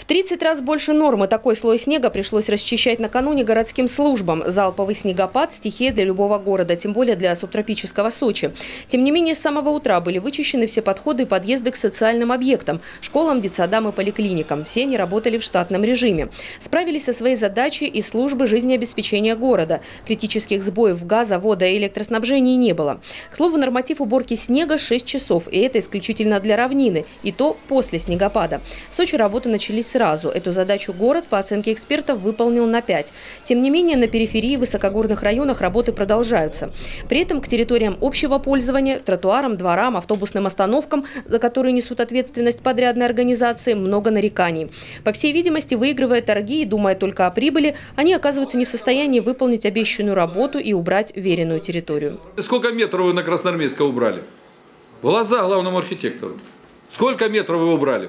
30 раз больше нормы такой слой снега пришлось расчищать накануне городским службам. Залповый снегопад – стихия для любого города, тем более для субтропического Сочи. Тем не менее, с самого утра были вычищены все подходы и подъезды к социальным объектам – школам, детсадам и поликлиникам. Все они работали в штатном режиме. Справились со своей задачей и службы жизнеобеспечения города. Критических сбоев в газа, вода и электроснабжении не было. К слову, норматив уборки снега – 6 часов, и это исключительно для равнины, и то после снегопада. В Сочи работы начались сразу. Эту задачу город, по оценке экспертов, выполнил на 5. Тем не менее, на периферии в высокогорных районах работы продолжаются. При этом к территориям общего пользования, тротуарам, дворам, автобусным остановкам, за которые несут ответственность подрядные организации, много нареканий. По всей видимости, выигрывая торги и думая только о прибыли, они оказываются не в состоянии выполнить обещанную работу и убрать веренную территорию. Сколько метров вы на Красноармейска убрали? В глаза главному архитектору. Сколько метров вы убрали?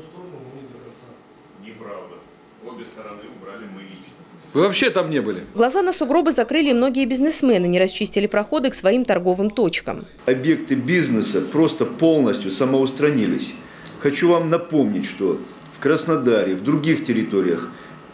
Неправда. Обе стороны убрали мы лично. Вы вообще там не были? Глаза на сугробы закрыли и многие бизнесмены, не расчистили проходы к своим торговым точкам. Объекты бизнеса просто полностью самоустранились. Хочу вам напомнить, что в Краснодаре, в других территориях,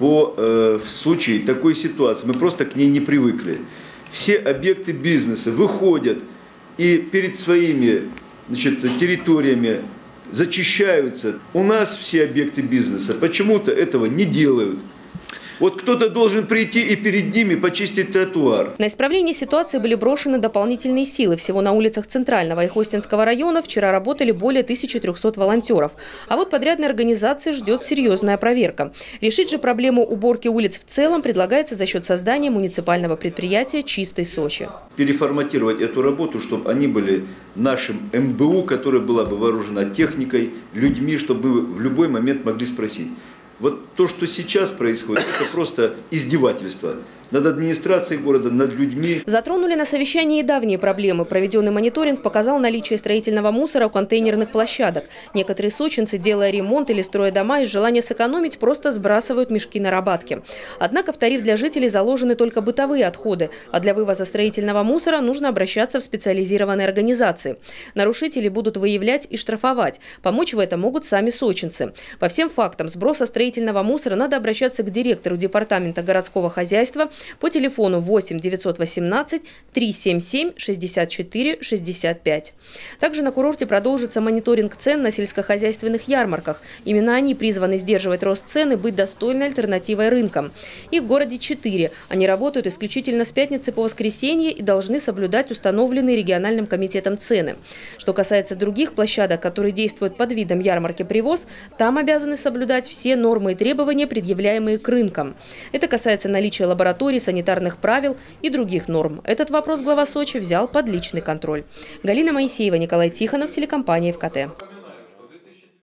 в случае такой ситуации, мы просто к ней не привыкли. Все объекты бизнеса выходят и перед своими территориями зачищаются. У нас все объекты бизнеса почему-то этого не делают. Вот кто-то должен прийти и перед ними почистить тротуар. На исправление ситуации были брошены дополнительные силы. Всего на улицах Центрального и Хостинского района вчера работали более 1300 волонтеров. А вот подрядной организации ждет серьезная проверка. Решить же проблему уборки улиц в целом предлагается за счет создания муниципального предприятия «Чистый Сочи». Переформатировать эту работу, чтобы они были нашим МБУ, которая была бы вооружена техникой, людьми, чтобы вы в любой момент могли спросить. Вот то, что сейчас происходит, это просто издевательство над администрацией города, над людьми. Затронули на совещании и давние проблемы. Проведенный мониторинг показал наличие строительного мусора у контейнерных площадок. Некоторые сочинцы, делая ремонт или строя дома, из желания сэкономить, просто сбрасывают мешки на рабатки. Однако в тариф для жителей заложены только бытовые отходы, а для вывоза строительного мусора нужно обращаться в специализированные организации. Нарушителей будут выявлять и штрафовать. Помочь в этом могут сами сочинцы. По всем фактам сброса строительного мусора надо обращаться к директору департамента городского хозяйства по телефону 8 918 377 64 65. Также на курорте продолжится мониторинг цен на сельскохозяйственных ярмарках. Именно они призваны сдерживать рост цен и быть достойной альтернативой рынкам. Их в городе 4. Они работают исключительно с пятницы по воскресенье и должны соблюдать установленные региональным комитетом цены. Что касается других площадок, которые действуют под видом ярмарки «Привоз», там обязаны соблюдать все нормы и требования, предъявляемые к рынкам. Это касается наличия лабораторий, санитарных правил и других норм. Этот вопрос глава Сочи взял под личный контроль. Галина Моисеева, Николай Тихонов, телекомпания ФКТ.